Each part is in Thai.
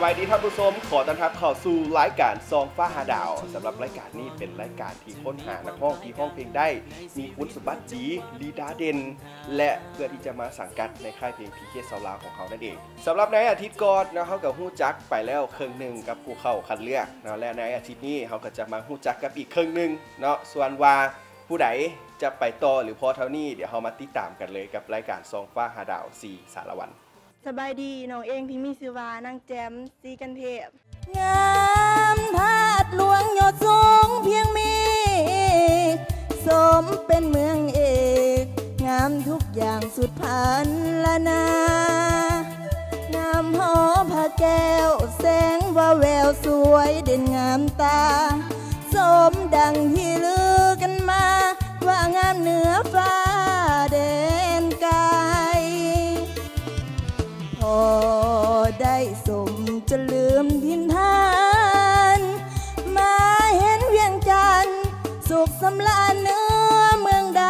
บายดีท่านผู้ชมขอต้อนรับเข้าสู่รายการซองฟ้าหาดาวสำหรับรายการนี้เป็นรายการที่ค้นหานักร้องที่ร้องเพลงได้มีคุณสมบัติดีลีดาเด่นและเพื่อที่จะมาสังกัดในค่ายเพลง PK ซาวลาวของเขานั่นเองสำหรับในอาทิตย์ก่อนนะเขากับฮู้จักไปแล้วครึ่งหนึ่งกับผู้เข้าคัดเลือกนะและในอาทิตย์นี้เขาก็จะมาฮู้จักกับอีกครึ่งหนึ่งเนาะส่วนว่าผู้ใดจะไปต่อหรือพอเท่านี้เดี๋ยวเรามาติดตามกันเลยกับรายการซองฟ้าหาดาว4สารวันสบายดีน้องเองที่มีชื่อว่านางแจมสีกันเทพงามพาดหลวงยอดสูงเพียงมีสมเป็นเมืองเอกงามทุกอย่างสุดพันละนางามหอพระแก้วแสงว่าแววสวยเด่นงามตาสมดังที่ลือกันมาว่างามเหนือฟ้าแดนไกลพอได้สมจะลืมทินทานมาเห็นเวียงจันทร์สุขสำราญเนื้อเมืองใด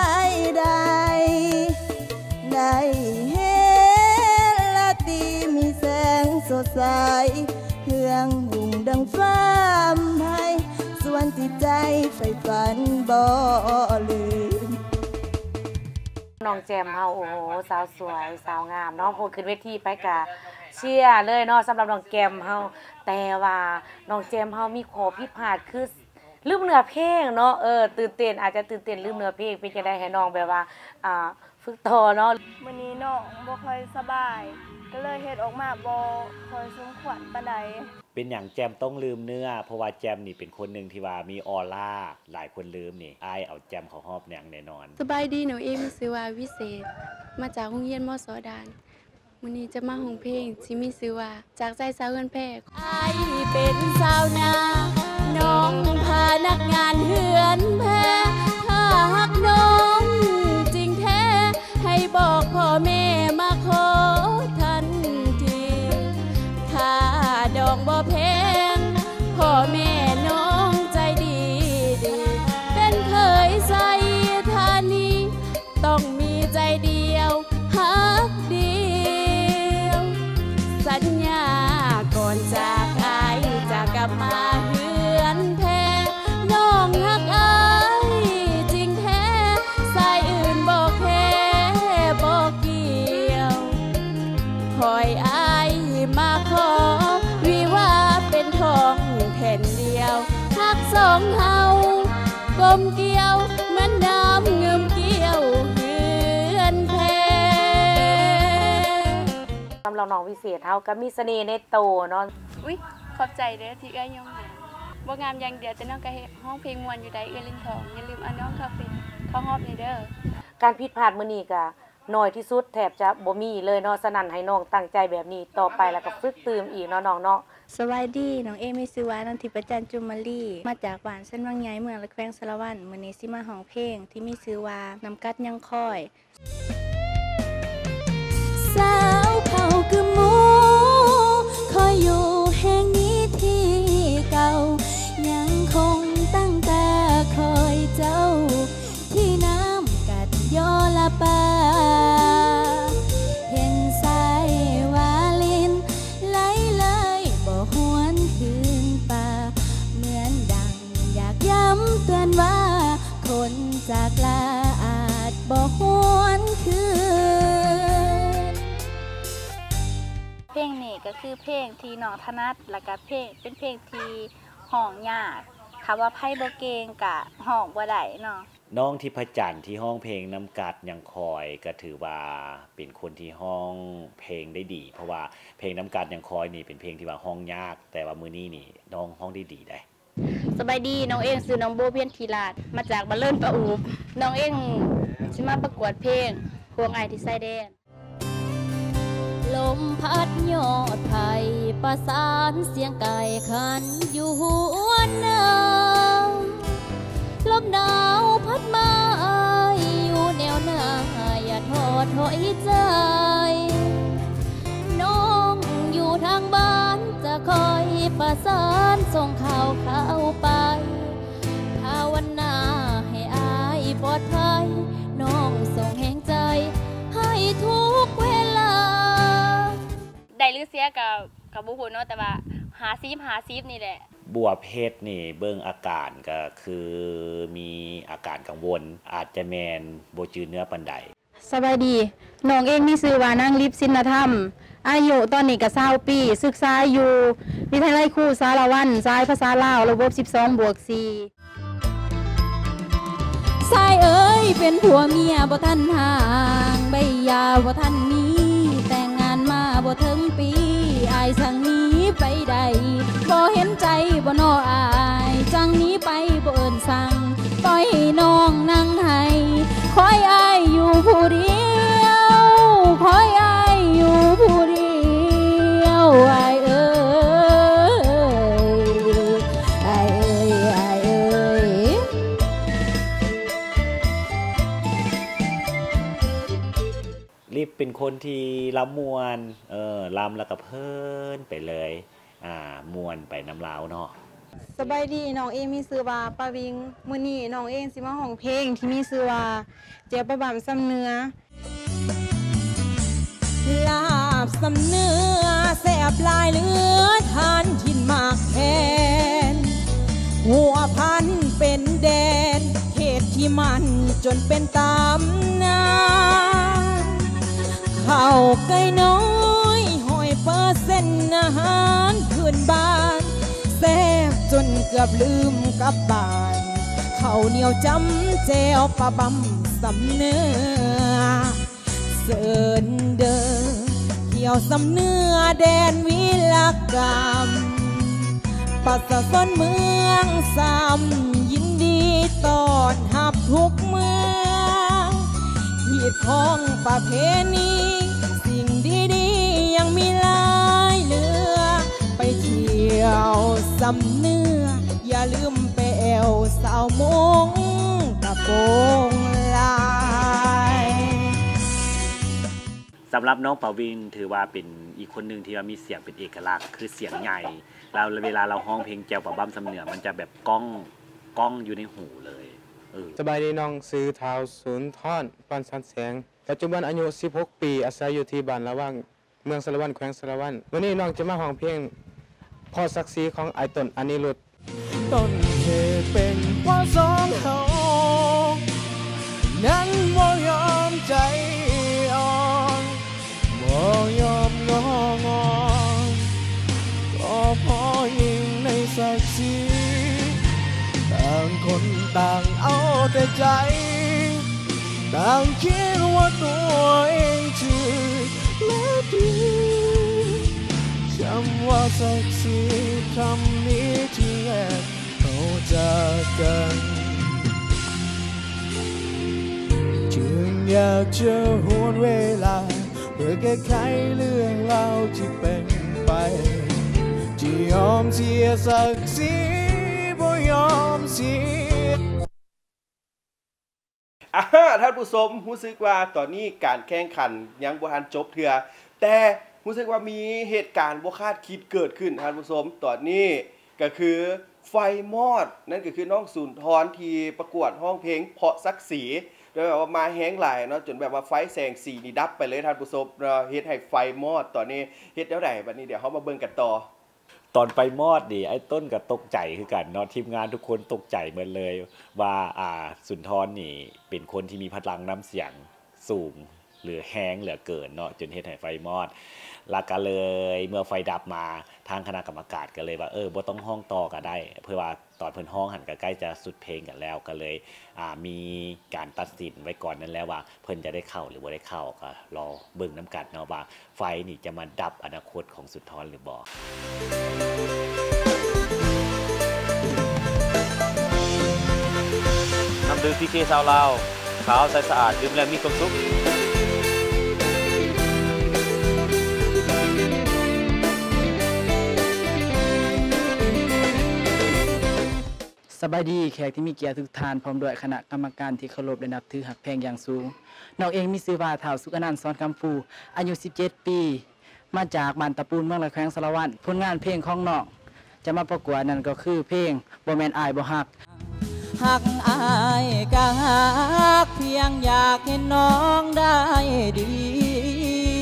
ได้เห็นลาตีมีแสงสดใสเครื่องหุ่งดังฟ้าไพส่วนจิตใจใฝ่ฝันบ่ลืมน้องแจมเฮาโอ้โหสาวสวยสาวงามเนาะพูดขึ้นเวทีไปกะเชียร์เลยเนาะสำหรับน้องแจมเฮาแต่ว่าน้องแจมเฮามีข้อผิดพลาดคือลืมเนื้อเพลงเนาะตื่นเต้นอาจจะตื่นเต้นลืมเนื้อเพลงเป็นจะได้ให้น้องแบบว่าฝึกต่อเนาะมื้อนี้น้องบ่ค่อยสบายก็เลยเฮ็ดออกมาบ่ค่อยสมควรปานใดเป็นอย่างแจมต้องลืมเนื้อเพราะว่าแจมนี่เป็นคนหนึ่งที่ว่ามีออร่าหลายคนลืมนี่อายเอาแจมเขาฮอบแนงแน่นอนสบายดีหนูเองมีชื่อว่าวิเศษมาจากโรงเรียนมส.ดานมื้อนี้จะมาร้องเพลงที่มีชื่อว่าจากใจสาวเฮือนแพกอายเป็นสาวนาน้องพานักงานเฮือนแพถ้าหักน้องจริงแท้ให้บอกพ่อแม่มาขอทันทีค่าดอกบ่แพงพ่อแม่น้องใจดีเป็นเคยใส่ทานีต้องมีใจเดียวฮักเดียวสัญญาก่อนจากอายจะกลับมาเฮือนแพน้องฮักอายจริงแท้สายอื่นบอกแค่บอกเกี่ยวคอยอายมาขอวิวาเป็นทองแผ่นเดียวฮักสองเฮากลมเกี่ยวเหมือนน้ำเงื่อมเกี่ยวเฮือนแพสำหรับน้องวิเศษเฮาก็มีเสน่ห์ในโตเนาะอุ๊ยขอบใจเด้อที่เอ้ยยอมบ่งามอย่างเดียวแต่น้องก็เฮ็ดร้องเพลงม่วนอยู่ได้เอื้อลิ้นทองอย่าลืมเอาน้องเข้าฮอบนี่เด้อการผิดพลาดมื้อนี้ก็น้อยที่สุดแทบจะบ่มีเลยเนาะฉะนั้นให้น้องตั้งใจแบบนี้ต่อไปแล้วก็ฝึกตื่มอีกเนาะน้องเนาะสวัสดีน้องเอมีชื่อว่านันทิประจันจุมมาลีมาจากบ้านเส้นวังใหญ่เมืองละแขวงสารวันมื้อนี้สิมาร้องเพลงที่มีชื่อว่าน้ำกัดยังคอยสาวเขาคือหมูคอยอยู่แห่งนี้ที่เก่ายังคงตั้งตาคอยเจ้าที่น้ำกัดยอละปาเห็นสายวาลินไหลเลยบ่หวนคืนป่าเหมือนดังอยากย้ำเตือนว่าคนจากลาอาจบ่หวนคืนเพลงนี้ก็คือเพลงที่น้องถนัดแล้วก็เป็นเพลงที่ห้องยากคำว่าไพ่บ่เก่งกะห้องบ่ได้เนาะน้องทิพจันทร์ที่ห้องเพลงน้ำกัดยังคอยก็ถือว่าเป็นคนที่ห้องเพลงได้ดีเพราะว่าเพลงน้ำกัดยังคอยนี่เป็นเพลงที่ว่าห้องยากแต่ว่ามื้อนี้นี่น้องห้องได้ดีได้สบายดีน้องเองชื่อน้องโบเพียนธีราชมาจากบ้านเลิ่นปะอูบน้องเองสิมาประกวดเพลงพวงไอที่ไซแดนลมพัดยอดไผ่ประสานเสียงไก่ขันอยู่หัวหน้าลมหนาวพัดมาอยู่แนวหน้าอย่าทอดถอยใจน้องอยู่ทางบ้านจะคอยประสานส่งข่าวเข้าไปภาวนาให้อายปลอดภัยน้องส่งแห่งใจให้ทุกเวลาได้หรือเสียกับกับบ่ฮู้เนาะแต่ว่า50นี่แหละบัวเพชรนี่เบิ่งอาการก็คือมีอาการกังวลอาจจะแม่นบ่จืดเนื้อปานใดสบายดีน้องเองมีชื่อว่านางลิปสินธรรมอายุตอนนี้ก็20ปีศึกษาอยู่วิทยาลัยครูสารวันสายภาษาลาวระบบ12+4 สายเอ้ยเป็นผัวเมียบ่ทันห่างใบยาบ่ทันมีแต่งงานมาบ่ถึงปีอายสั่งหนีไปได้บ่เห็นใจบ่น้ออายจังหนีไปบ่เอิ้นสั่งปล่อยให้น้องนั่งให้คอยอายอยู่ผู้เดียวคอยอายอยู่ผู้เดียวอายเอ้ยอายเอ้ยอายเอ้ยรีบเป็นคนที่ลำมวนลำแล้วก็เพิ่นไปเลยมวนไปน้ำลาวเนาะสบายดีน้องเองมีชื่อว่าปาวิงมื้อนี้น้องเองสิมาร้องเพลงที่มีชื่อว่าเจียวประบำซ้ำเนื้อลาบสำเนื้อแซ่บลายเหลือทานทินมากแทนหัวพันเป็นแดนเขตที่มันจนเป็นตำนานข้าวไก่น้อย100%อาหารพื้นบ้านแซ่บจนเกือบลืมกลับบ้านข้าวเหนียวจำแจวปลาบำสำเนื้อเสิร์นเดินเที่ยวสำเนื้อแดนวิลกรรมปัสสาวะเมืองซ้ำยินดีต้อนรับทุกเมืองหีดของประเพณีสิ่งดีๆยังมีหลายเหลือไปเที่ยวสำเนื้ออย่าลืมไปแอวสาวมงตะโกงลายสำหรับน้องปาวินถือว่าเป็นอีกคนหนึ่งที่มีเสียงเป็นเอกลักษณ์คือเสียงใหญ่แล้วเวลาเราร้องเพลงแจวปะบ้ำสำเนือมันจะแบบก้องอยู่ในหูเลยสบายดีน้องซื้อเท้าศูนย์ท่อนปันสันแสงปัจจุบันอายุ16ปีอาศัยอยู่ที่บ้านระว่างเมืองสารวันแขวงสารวันวันนี้น้องจะมาร้องเพลงพอศักดิ์ศรีของไอต้นอนิรุตต้นเหตุเป็นเพราะสองเขานั้นบ่ยอมใจอ่อนบ่ยอมงองอนก็พอยิ่งในศักดิ์ศรีต่างคนต่างเอาแต่ใจต่างคิดว่าตัวเองชื่อและดีคำว่าศักดิ์ศรีคำนี้ที่แรกเขาจากกันจึงอยากจะหวนเวลาเพื่อแก้ไขเรื่องราวที่เป็นไปที่ยอมเสียศักดิ์ศรีบ่ยอมเสียท่านผู้ชมรู้สึกว่าตอนนี้การแข่งขันยังบ่ทันจบเทื่อแต่รู้สึกว่ามีเหตุการณ์บ่คาดคิดเกิดขึ้นท่านผู้ชมตอนนี้ก็คือไฟมอดนั่นก็คือน้องสุนทรที่ประกวดร้องเพลงเพราะศักดิ์ศรีโดยแบบว่ามาแห้งหลายเนาะจนแบบว่าไฟแสงสีนี่ดับไปเลยท่านผู้ชมเฮ็ดให้ไฟมอดตอนนี้เฮ็ดแล้วได้บัดนี้เดี๋ยวเฮามาเบิ่งกันต่อตอนไปมอดดิไอ้ต้นก็ตกใจคือกันเนาะทีมงานทุกคนตกใจเหมือนเลยว่าสุนทรนี่เป็นคนที่มีพลังน้ำเสียงสูงหรือแห้งเหลือเกินเนาะจนเฮ็ดให้ไฟมอดแล้วก็เลยเมื่อไฟดับมาทางคณะกรรมการก็เลยว่าบ่ต้องห้องต่อก็ได้เพื่อว่าตอนเพิ่นห้องหันก็ใกล้จะสุดเพลงกันแล้วก็เลยมีการตัดสินไว้ก่อนนั้นแล้วว่าเพิ่นจะได้เข้าหรือบ่ได้เข้าก็รอเบิ่งน้ำกันเนาะว่าไฟนี่จะมาดับอนาคตของสุนทรหรือบ่น้ำดื่มพีเคซาวลาวขาวใสสะอาดดื่มแล้วมีความสุขสบายดีแขกที่มีเกียรติทุกท่านพร้อมด้วยคณะกรรมการที่เคารพและนับถือหักแพงอย่างสูงน้องเองมีชื่อว่าท้าวสุขอนันท์สอนคำฟูอายุ17ปีมาจากบ้านตะปูนเมืองละแขวงสารวัตรผลงานเพลงของน้องจะมาประกวดนั่นก็คือเพลงบ่แม่นอายบ่ฮักหักอายก็หักเพียงอยากเห็นน้องได้ดี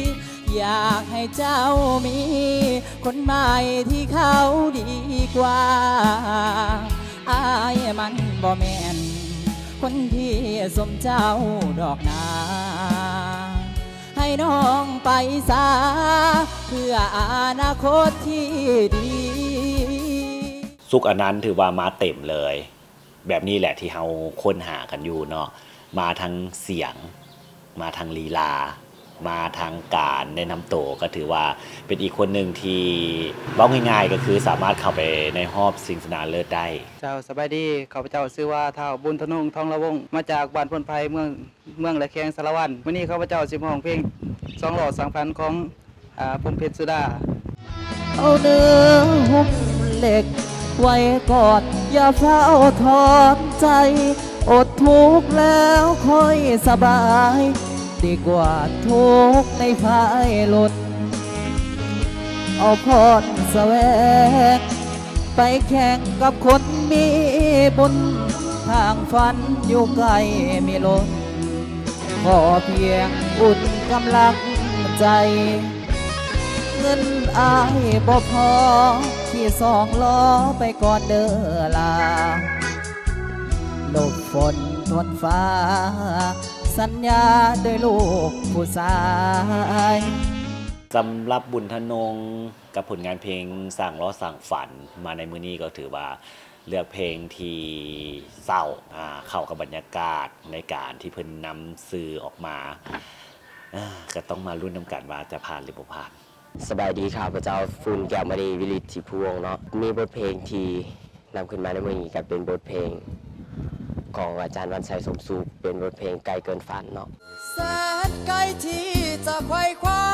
อยากให้เจ้ามีคนใหม่ที่เขาดีกว่าอายมันบ่แม่นคนที่สมเจ้าดอกนาให้น้องไปซาเพื่ออนาคตที่ดีสุขอนันต์ถือว่ามาเต็มเลยแบบนี้แหละที่เราค้นหากันอยู่เนาะมาทางเสียงมาทางลีลามาทางการแนะนำโตก็ถือว่าเป็นอีกคนหนึ่งที่บอกง่ายๆก็คือสามารถเข้าไปในรอบชิงชนะเลิศได้เจ้าสบายดีข้าพเจ้าชื่อว่าท้าวบุญธนงทองละวงมาจากบ้านพลไพเมืองละแขงสารวันวันนี้ข้าพเจ้าสิมาร้องเพลง2หลอด2,000ของพงเพชรสุดาเอาเนื้อหุ้มเหล็กไว้กอดอย่าเฝ้าถอนใจอดทุกข์แล้วค่อยสบายดีกว่าทุกข์ในภายหลุดเอาพรแสวงไปแข่งกับคนมีบุญทางฝันอยู่ไกลมีล้นขอเพียงอุ่นกำลังใจเงินอายบ่พอที่2 ล้อไปก่อนเด้อลาหลบฝนทนฟ้าสัญญาด้วยลูกผู้ชายสำหรับบุญธนงกับผลงานเพลงสั่งล้อสั่งฝันมาในมื้อนี้ก็ถือว่าเลือกเพลงที่เศร้าเข้ากับบรรยากาศในการที่เพิ่นนำสื่อออกมาก็ต้องมาลุ้นน้ำกันว่าจะผ่านหรือบ่ผ่านสบายดีค่ะพระเจ้าฟูนแก้วมณีวิริตที่พวงเนาะมีบทเพลงที่นำขึ้นมาในมื้อนี้ก็เป็นบทเพลงของอาจารย์วันชัยสมสุขเป็นบทเพลงไกลเกินฝันเนาะแสนไกลที่จะไขว่คว้า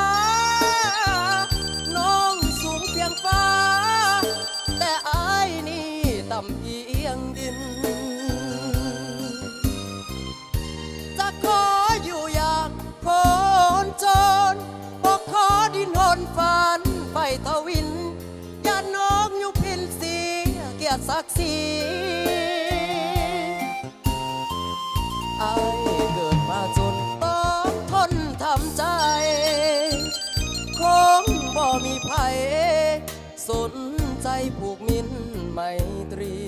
น้องสูงเพียงฟ้าแต่อายนี่ต่ำเพียงดินจะขออยู่อย่างคนจนบอกขอดินหนฝันไปทวินอย่าน้องอยู่พินเสียเกียรติศักดิ์ศรีอายเกิดมาจนต้องทนทำใจคงบ่มีไผสนใจผูกมิตรไมตรี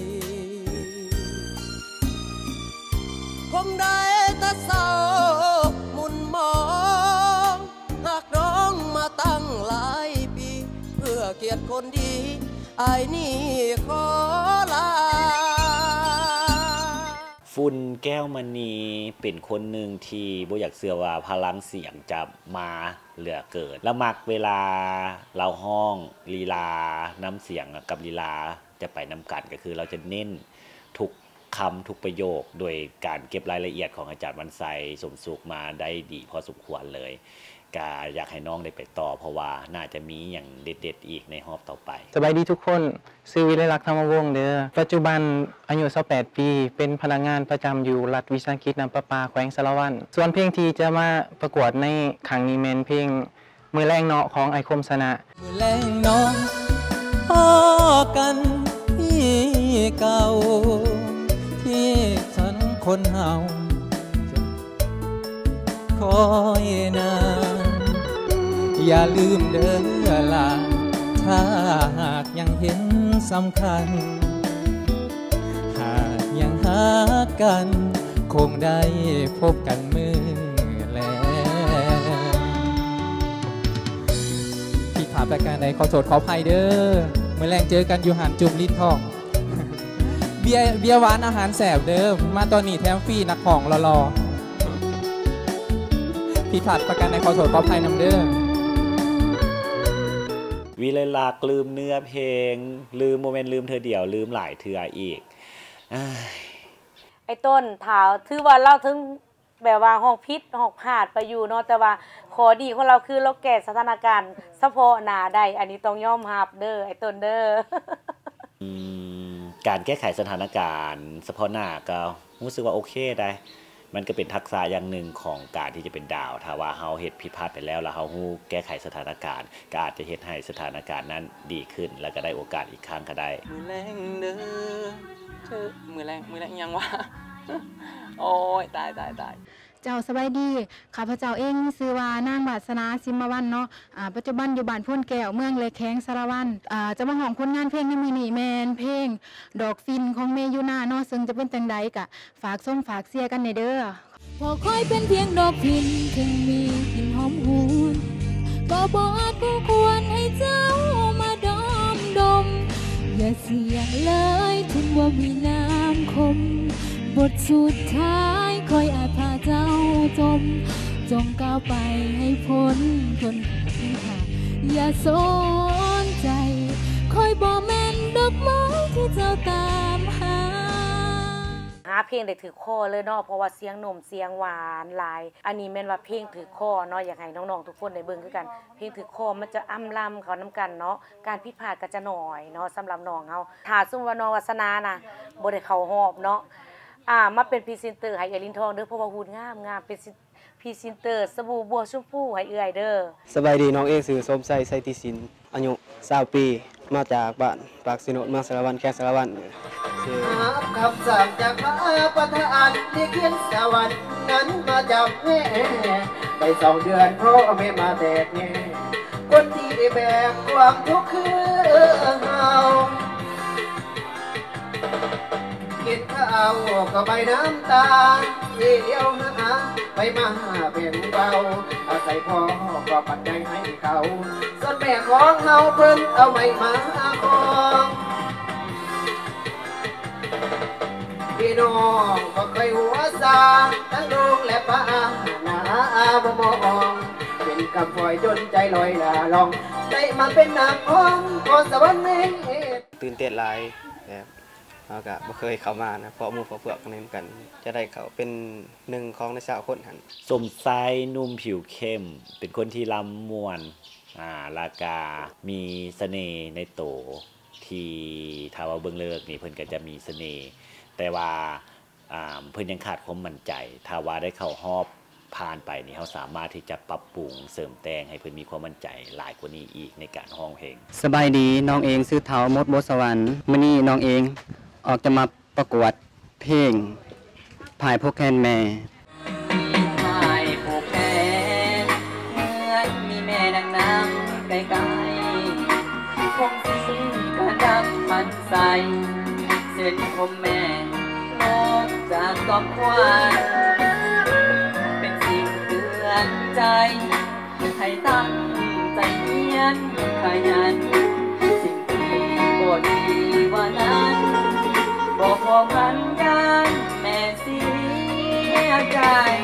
คงได้แต่เศร้ามุนมองหากน้องมาตั้งหลายปีเพื่อเกียรติคนดีอายนี่ขอลาฝุ่นแก้วมณีเป็นคนหนึ่งที่บ่อยากเชื่อว่าพลังเสียงจะมาเหลือเกินแล้วมักเวลาเราห้องลีลาน้ำเสียงกับลีลาจะไปนำกันก็คือเราจะเน้นทุกคำทุกประโยคโดยการเก็บรายละเอียดของอาจารย์วันชัยสมสุขมาได้ดีพอสมควรเลยก็อยากให้น้องได้ไปต่อเพราะว่าน่าจะมีอย่างเด็ดๆอีกในรอบต่อไปสบายดีทุกคนชื่อวิไลลักษณ์ธรรมวงศ์เด้อปัจจุบันอายุ28 ปีเป็นพนักงานประจำอยู่รัฐวิสาหกิจน้ำประปาแขวงสารวันส่วนเพลงที่จะมาประกวดในครั้งนี้แม่นเพลงมือแรงเนาะของไอคมสนะมือแรงน้องพอกันที่เก่าที่ฉันคนเฮาคอยนานอย่าลืมเดินลาถ้าหากยังเห็นสำคัญหากยังหากันคงได้พบกันมือแล้วผิดพลาดประการใดขอโทษขออภัยเด้อเมื่อแรงเจอกันอยู่หานจุ่มลิ้นทองเบียร์หวานอาหารแสบเด้อมาตอนนี้แถมฟรีนักของรอผิดพลาดประการใดขอโทษขออภัยนำเด้อวิไลลักษณ์ลืมเนื้อเพลงลืมโมเมนต์ลืมเธอเดี่ยวลืมหลายเทื่ออีกไอ้ต้นถาวถือว่าเราถึงแบบว่าห้องพิษห้องพลาดไปอยู่เนาะแต่ว่าขอดีของเราคือเราแก้สถานการณ์เฉพาะหน้าได้อันนี้ต้องยอมรับเด้อไอ้ต้นเด้อการแก้ไขสถานการณ์เฉพาะหน้าก็รู้สึกว่าโอเคได้มันก็เป็นทักษะอย่างหนึ่งของการที่จะเป็นดาวถ้าว่าเฮาเฮ็ดผิดพลาดไปแล้วเฮาฮู้แก้ไขสถานการณ์ก็อาจจะเฮ็ดให้สถานการณ์นั้นดีขึ้นแล้วก็ได้โอกาสอีกครั้งก็ได้มือแรงเด้อเธอมือแรงยังวะโอ้ยตายเจ้าสบายดีข้าพเจ้าเองมีชื่อว่านางวาสนาสิมวันเนาะปัจจุบันอยู่บ้านพ่นแก้วเมืองเลแข้งสารวันจะมาห้องผลงานเพลงในมื้อนี้แม่นเพลงดอกฟินของเมยูนาเนาะซึ่งจะเป็นจังใดกะฝากส้มฝากเสียกันในเด้อพอคอยเป็นเพียงดอกพินถึงมีกลิ่นหอมหวนก็บ่อาจคู่ควรให้เจ้ามาดมอย่าเสี่ยงเลยถึงว่ามีน้ำคมบทสุดท้ายคอยอาจพาเจ้าจงก้าวไปให้พ้นคนที่หาอย่าสนใจคอยบ่แม่นดอกไม้ที่เจ้าตามหาเพลงได้ถือข้อเลยเนาะเพราะว่าเสียงหนุ่มเสียงหวานหลายอันนี้แม่นว่าเพลงถือข้อเนาะอยากให้น้องๆทุกคนได้เบิ่งคือกันเพลงถือข้อมันจะอ้ำลำเขาน้ำกันเนาะการผิดพลาดก็จะน้อยเนาะสำหรับน้องเฮาถ้าสมมุติว่าน้องวัสนาน่ะบ่ได้เข้ารอบเนาะมาเป็นพรีเซนเตอร์ให้เอื้อยลินทองเด้อเพราะว่าหุ่นงามเป็นพรีเซนเตอร์สบู่บัวชมพูให้เอื้อยเด้อสบายดีน้องเองสื่อสมไซติสินอายุ20 ปีมาจากบ้านปากสิโนดเมืองสารวันแค่สารวันคำสั่งจากพระประธานที่เขียนสวรรค์นั้นมาจากแม่ไป2 เดือนเพราะแม่มาแตกแง่คนที่ได้แบกความทุกข์คือเฮากินข้าวก็ใบน้ำตาที่เดียวหาไปมาเป็นเบาอาศัยพ่อก็ปัจจัยให้เขาส่วนแม่ของเฮาเพิ่นเอาไม่มาของพี่น้องก็เคยหัวซาทั้งลุงและป้าหน้าบ่มองเป็นกำฝอยจนใจลอยลองได้มาเป็นนักร้องขอสวรรค์ให้ตื่นเต้นหลายแบบเราก็บ่เคยเข้ามานะเพราะหมู่เพราะเพื่อนกันกันจะได้เขาเป็น1ของใน20 คนหั่นสมไซนุ่มผิวเข้มเป็นคนที่ลำม่วนลากามีเสน่ห์ในโตที่ถ้าว่าเบิ่งเลิกนี่เพิ่นก็จะมีเสน่ห์แต่ว่าเพิ่นยังขาดความมั่นใจถ้าว่าได้เข้ารอบผ่านไปนี่เขาสามารถที่จะปรับปรุงเสริมแต่งให้เพิ่นมีความมั่นใจหลายกว่านี้อีกในการร้องเพลงสบายดีน้องเองชื่อเฒ่ามดบสวรรค์มื้อนี้น้องเองออกจะมาประกวดเพลงพายพวกแคนแม่พายพวกแคนเหมือนมีแม่ดังน้ำไกลๆคงสีกระดับมันใสเส้นผมแม่ลงจากกอบควันเป็นสิ่งเตือนใจให้ตั้งใจเรียนขยันสิ่งที่บ่ดีว่านั้นบอกพอกันยันแม่เสียใจ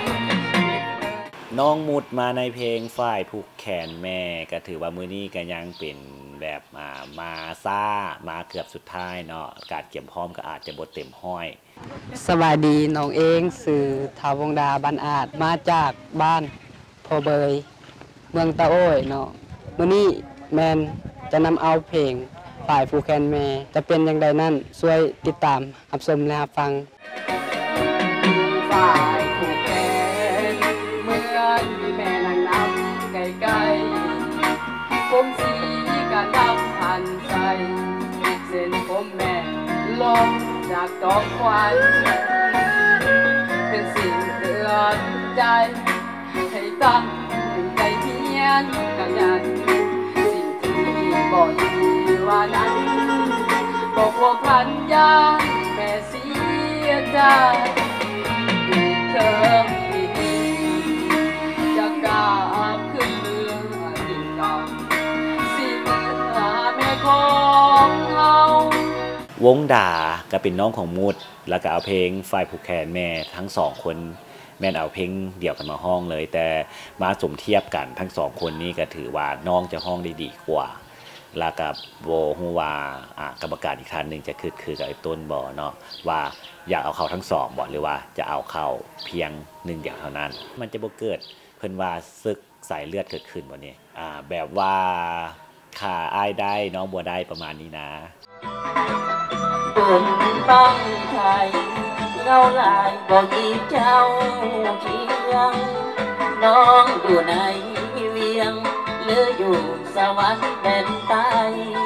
น้องมุดมาในเพลงฝ่ายผูกแขนแม่ก็ถือว่ามื้อนี้ก็ยังเป็นแบบมาซ่ามาเกือบสุดท้ายเนาะการเก็บพร้อมก็อาจจะบ่เต็มห้อยสวัสดีน้องเองสื่อทาวงดาบ้านอาจมาจากบ้านพอเบยเมืองตะโอ้ยเนาะมื้อนี้แมนจะนำเอาเพลงฝ่ายผูกแขนแม่จะเป็นอย่างไรนั่นช่วยติดตามรับชมและรับฟังฝ่ายผูกแขนเมื่อมีแม่นั่งนับไกลๆผมสีการนับพันใจเส้นผมแม่ลงจากดอกควันเป็นสิ่งเตือนใจให้ตั้งใจเพียรขยันสิ่งที่บ่ดีว่านั้นบอกพวกพันยาแม่เสียใจเธอดีจะกลับขึ้นเมืองที่เก่าสิเมื่อแม่ของเฮาวงดาก็เป็นน้องของมุดแล้วก็เอาเพลงฝ่ายผูกแขนแม่ทั้ง2คนแม่นเอาเพลงเดี่ยวกันมาห้องเลยแต่มาสมเทียบกันทั้ง2คนนี้ก็ถือว่าน้องจะห้องได้ดีกว่าแล้วก็บ่ฮู้ว่ากรรมการอีกท่านนึงจะคือกับไอ้ต้นบ่เนาะว่าอยากเอาเข้าทั้ง2บ่หรือว่าจะเอาเข้าเพียง1เดียวเท่านั้นมันจะบ่เกิดเพิ่นว่าศึกสายเลือดเกิดขึ้นบ่นี่แบบว่าข้าอ้ายได้น้องบ่ได้ประมาณนี้นะปุ่นต้องไทยเงาลายบอกอีเจ้าเคียงน้องอยู่ในเวียงหรืออยู่สวรรค์แดนใต้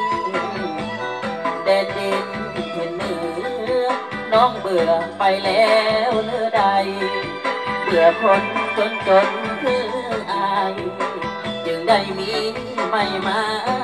แดนดินที่เหนือน้องเบื่อไปแล้วหรือใดดบื่อคนจนคืออายจึงได้มีไม่มา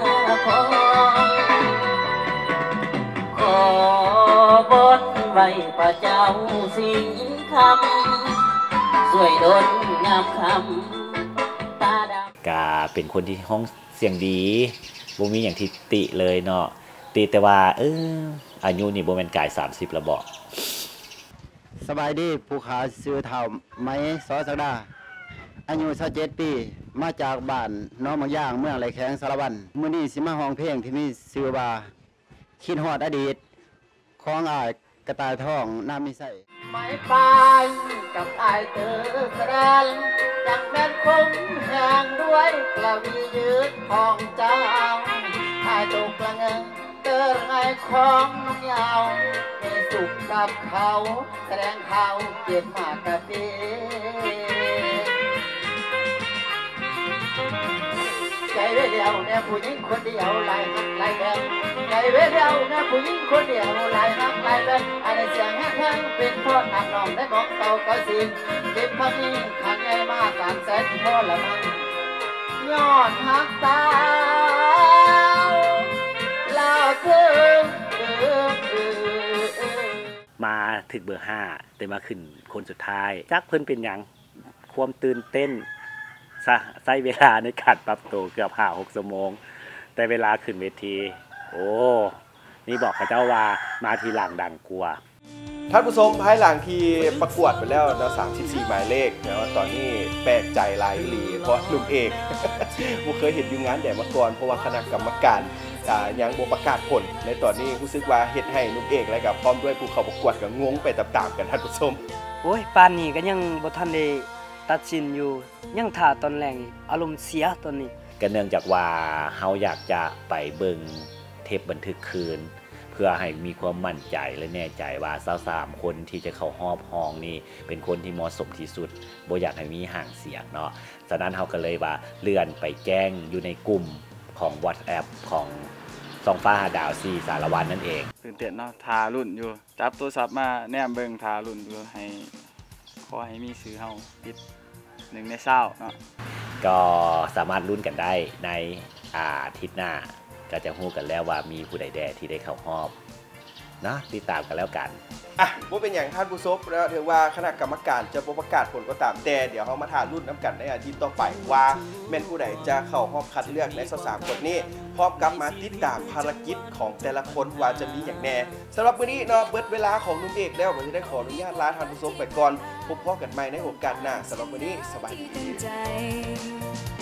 ขอบนไว้พระเจ้าสิงคำสวยดนงามคำตาดำกาเป็นคนที่ห้องเสียงดีบ่มีอย่างที่ติเลยเนาะติแต่ว่าอายุนี่บ่แม่นกาย30แล้วบ่สบายดีผู้ขาซื้อเท่าไม้ซอสักดาอายุ27ปีมาจากบ้านน้องบางย่างเมืองไรแข้งสารวันมื้อนี้สิมาห้องเพลงที่มีชื่อว่าคิดฮอดอดีตของอ้ายกระต่ายทองน้ำมีใส่ไม้ปลาย กับอายเตอแสดงจากแม่นคงแห่งด้วยกระวียืดทองเจ้าอายตกกระเงินเตอไงของน้องยาวมีสุขกับเขาแสดงเขาเกียรติมากกับดีใจเดียวเนี่ยผู้หญิงคนเดียวลายหักลายแบงใจเดียวเนี่ยผู้หญิงคนเดียวลายหักลายแบงอะไรเสียงแห้งเป็นพ่อหนักน้องได้บอกเต่าก็สิเก็บพักนี้ขันใหญ่มา300,000พ่อละมันยอดหักตาลาเกินมาถึงเบอร์5แต่มาขึ้นคนสุดท้ายจักเพิ่นเป็นหยังความตื่นเต้นใช้เวลาในการปรับตัวเกือบ5-6 ชั่วโมงแต่เวลาขึ้นเวทีโอ้นี่บอกเขาเจ้าว่ามาทีหลังดังกว่าท่านผู้ชมภายหลังที่ประกวดไปแล้วนะ34หมายเลขนะว่าตอนนี้แปลกใจหลายหลีเพราะลุงเอกบ่เคยเห็นอยู่งานแดดมาก่อนเพราะว่าคณะกรรมการยังบ่ประกาศผลในตอนนี้รู้สึกว่าเฮ็ดให้ลุงเอกและกับพร้อมด้วยผู้เข้าประกวดก็งงไปตามๆกันท่านผู้ชมโอ้ยปานนี้ก็ยังบ่ทันได้ตัดสินอยู่ยังท่าตอนแรงอารมณ์เสียตอนนี้ก็เนื่องจากว่าเฮาอยากจะไปเบิ่งเทปบันทึกคืนเพื่อให้มีความมั่นใจและแน่ใจว่า23คนที่จะเข้ารอบห้องนี่เป็นคนที่เหมาะสมที่สุดบ่อยากให้มีห่างเสียงเนาะฉะนั้นเฮาก็เลยว่าเลื่อนไปแจ้งอยู่ในกลุ่มของ WhatsApp ของซองฟ้าหาดาว4สารวันนั่นเองตื่นเต้นเนาะทารุ่นอยู่จับโทรศัพท์มาแนมเบิ่งทารุ่นอยู่ให้ขอให้มีชื่อเฮาติด1ใน20เนาะก็สามารถลุ้นกันได้ในอาทิตย์หน้าก็จะรู้กันแล้วว่ามีผู้ใดแด่ที่ได้เข้ารอบนะติดตามกันแล้วกันว่าเป็นอย่างท่านผู้ชมแล้วถือว่าคณะกรรมการจะประกาศผลก็ตามแต่เดี๋ยวเขามาถ่ายรุ่นน้ำกันในอาทิตย์ต่อไปว่าแม่นผู้ใดจะเข้ารอบคัดเลือกใน23คนนี้พร้อมกับมาติดตามภารกิจของแต่ละคนว่าจะมีอย่างแน่สำหรับวันนี้เนาะเบิดเวลาของนุ่มเอกแล้วผมจะได้ขออนุญาตลาท่านผู้ชมไปก่อนพบกันใหม่ในโอกาสหน้าสำหรับวันนี้สบายดี